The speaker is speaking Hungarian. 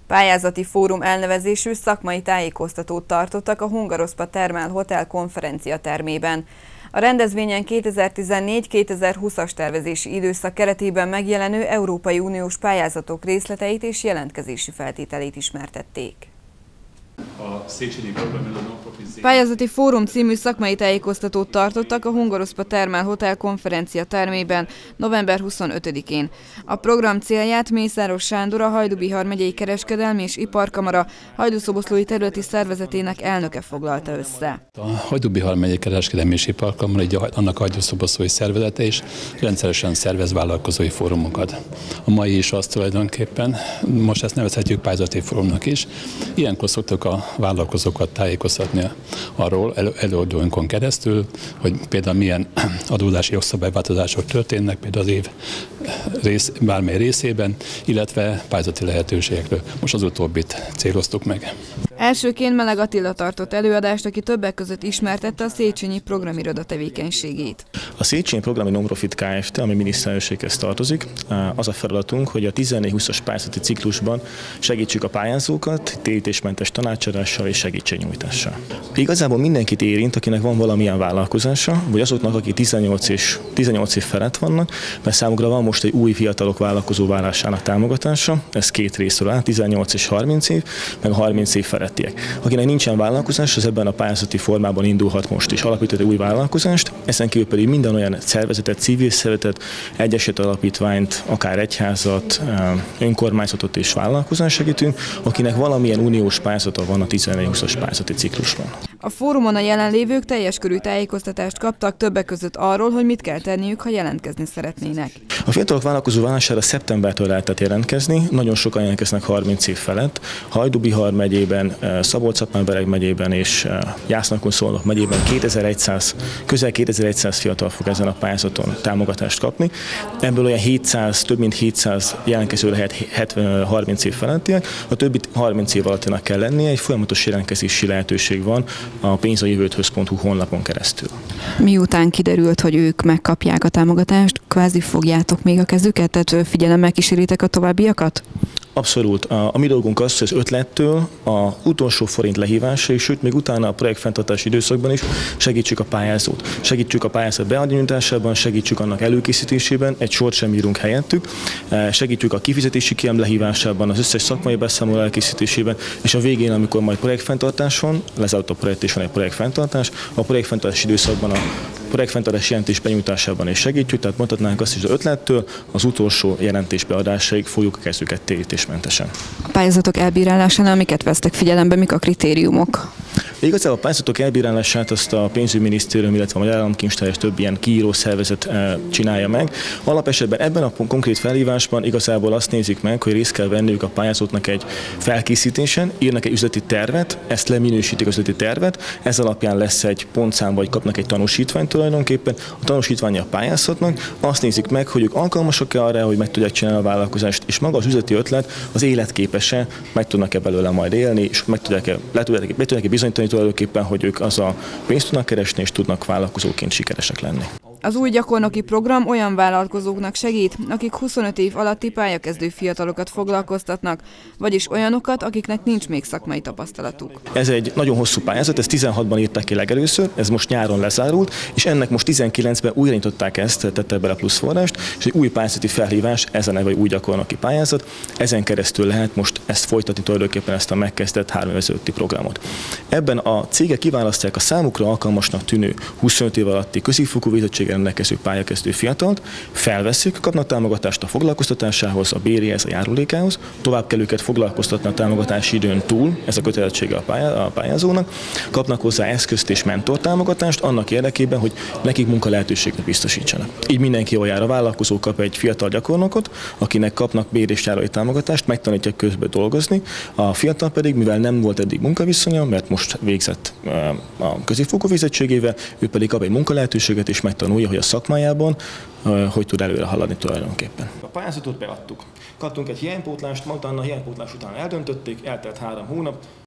Pályázati fórum elnevezésű szakmai tájékoztatót tartottak a Hungaroszpa Thermal Hotel konferenciatermében. A rendezvényen 2014-2020-as tervezési időszak keretében megjelenő Európai Uniós pályázatok részleteit és jelentkezési feltételeit ismertették. Pályázati fórum című szakmai tájékoztatót tartottak a Hungaroszpa Thermal Hotel konferenciatermében november 25-én. A program célját Mészáros Sándor, a Hajdú-Bihar megyei kereskedelmi és iparkamara Hajdú-Szoboszlói területi szervezetének elnöke foglalta össze. A Hajdú-Bihar megyei kereskedelmi és iparkamara, így annak Hajdú-Szoboszlói szervezete is rendszeresen szervez vállalkozói fórumokat. A mai is az tulajdonképpen, most ezt nevezhetjük pályázati fórumnak is. Ilyenkor szoktuk a vállalkozókat tájékoztatni arról előadóinkon keresztül, hogy például milyen adózási jogszabályváltozások történnek például az év bármely részében, illetve pályázati lehetőségekről. Most az utóbbit céloztuk meg. Elsőként Meleg Attila tartott előadást, aki többek között ismertette a Széchenyi programiroda tevékenységét. A Széchenyi Programi Non-Profit Kft., ami miniszterelnökséghez tartozik, az a feladatunk, hogy a 14-20-as pályázati ciklusban segítsük a pályázókat térítésmentes tanácsadással és segítségnyújtással. Igazából mindenkit érint, akinek van valamilyen vállalkozása, vagy azoknak, akik 18 év felett vannak, mert számukra van most egy új fiatalok vállalkozó válásának támogatása, ez két részről áll, 18 és 30 év, meg a 30 év felettiek. Akinek nincsen vállalkozás, az ebben a pályázati formában indulhat most is, alapítani új vállalkozást, ezen kívül pedig minden olyan szervezetet, civil szervezetet, egyesület alapítványt, akár egyházat, önkormányzatot és vállalkozást segítünk, akinek valamilyen uniós pályázata van a 14-20-as pályázati ciklusban. A fórumon a jelenlévők teljes körű tájékoztatást kaptak többek között arról, hogy mit kell tenniük, ha jelentkezni szeretnének. A fiatalok vállalkozó válására szeptembertől lehetett jelentkezni, nagyon sokan jelentkeznek 30 év felett. Hajdú-Bihar megyében, Szabolcs-Szatmár-Bereg megyében és Jászlókon-Szolnok megyében közel 2100 fiatal fog ezen a pályázaton támogatást kapni. Ebből olyan 700, több mint 700 jelentkező lehet 30 év felettiek, a többi 30 év alattinak kell lennie, egy folyamatos jelentkezési lehetőség van a pénzajövődhöz.hu honlapon keresztül. Miután kiderült, hogy ők megkapják a támogatást, kvázi fogjátok még a kezüket, tehát figyelemmel kíséritek a továbbiakat? Abszolút. A mi dolgunk az, hogy az ötlettől a utolsó forint lehívásig, sőt, még utána a projektfenntartási időszakban is segítsük a pályázót. Segítsük a pályázat beadnyújtásában, segítsük annak előkészítésében, egy sort sem írunk helyettük, segítjük a kifizetési kiam lehívásában, az összes szakmai beszámoló elkészítésében, és a végén, amikor majd projektfenntartás van, lezárult a projekt és van egy projektfenntartás, a projektfenntartási időszakban a projektfenntartási jelentés benyújtásában is segítjük, tehát mondhatnánk azt, hogy az ötlettől az utolsó jelentés beadásáig fogjuk a kezüket térítésmentesen. A pályázatok elbírálásánál miket vesztek figyelembe, mik a kritériumok? Igazából a pályázatok elbírálását azt a pénzügyminisztérium, illetve a Magyar Államkincstár és több ilyen kiíró szervezet csinálja meg. Alapesetben ebben a konkrét felhívásban igazából azt nézik meg, hogy részt kell venniük a pályázóknak egy felkészítésen, írnak egy üzleti tervet, ezt leminősítik az üzleti tervet, ez alapján lesz egy pontszám, vagy kapnak egy tanúsítványt tulajdonképpen, a tanúsítványa pályázhatnak, azt nézik meg, hogy ők alkalmasak-e arra, hogy meg tudják csinálni a vállalkozást, és maga az üzleti ötlet az életképes-e, meg tudnak-e belőle majd élni, és meg tudják-e bizonyítani tulajdonképpen, hogy ők az a pénzt tudnak keresni, és tudnak vállalkozóként sikeresek lenni. Az új gyakornoki program olyan vállalkozóknak segít, akik 25 év alatti pályakezdő fiatalokat foglalkoztatnak, vagyis olyanokat, akiknek nincs még szakmai tapasztalatuk. Ez egy nagyon hosszú pályázat, ezt 16-ban írták ki legelőször, ez most nyáron lezárult, és ennek most 19-ben újraindították ezt, tette bele plusz forrást, és egy új pályázati felhívás, ez a neve, új gyakornoki pályázat, ezen keresztül lehet most ezt folytatni tulajdonképpen ezt a megkezdett 3 év ezelőtti programot. Ebben a cégek kiválasztják a számukra alkalmasnak tűnő 25 év alatti középfokú végzettséggel rendelkező pályakezdő fiatalt, felveszik, kapnak támogatást a foglalkoztatásához, a béréhez, a járulékához, tovább kell őket foglalkoztatni a támogatási időn túl, ez a kötelezettsége a pályázónak, kapnak hozzá eszközt és mentortámogatást annak érdekében, hogy nekik munkalehetőséget biztosítsanak. Így mindenki jól jár, a vállalkozó kap egy fiatal gyakornokot, akinek kapnak bér- és járulék támogatást, megtanítják közben dolgozni, a fiatal pedig, mivel nem volt eddig munkaviszonya, mert most végzett a középfokú végzettségével, ő pedig kap egy munkalehetőséget és megtanulja, hogy a szakmájában hogy tud előre haladni tulajdonképpen. A pályázatot beadtuk. Kaptunk egy hiánypótlást, utána a hiánypótlás után eldöntötték, eltelt 3 hónap,